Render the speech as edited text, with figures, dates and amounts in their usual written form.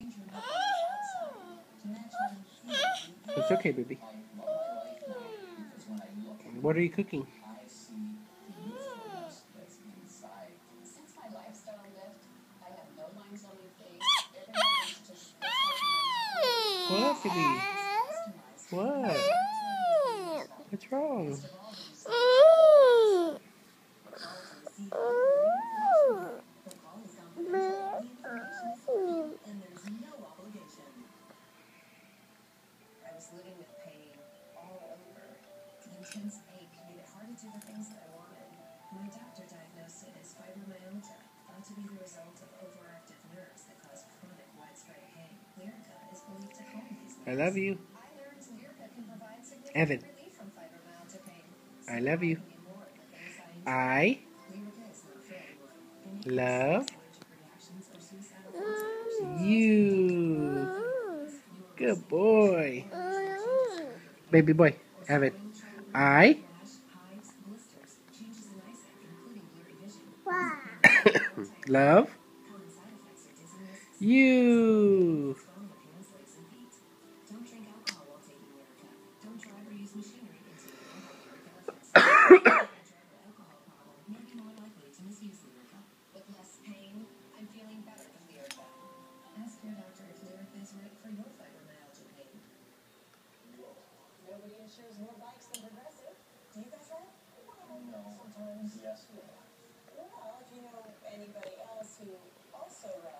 It's okay, baby. What are you cooking? What, baby? What? What's wrong? Living with pain all over. The intense ache made it hard to do the things that I wanted. My doctor diagnosed it as fibromyalgia, thought to be the result of overactive nerves that cause chronic widespread pain. Lyrica is believed to calm these nerves. I love you. I learned Lyrica can provide significant Evan. relief from fibromyalgia pain. I love you. I love you. Good boy. Baby boy, Evan. I love you. With less pain, I'm feeling better with Lyrica. Ask your doctor if Lyrica is right for your fibromyalgia pain. Nobody insures more bikes than Progressive. Do you guys ride? No. Sometimes. Yes. Well, if you know anybody else who also rides.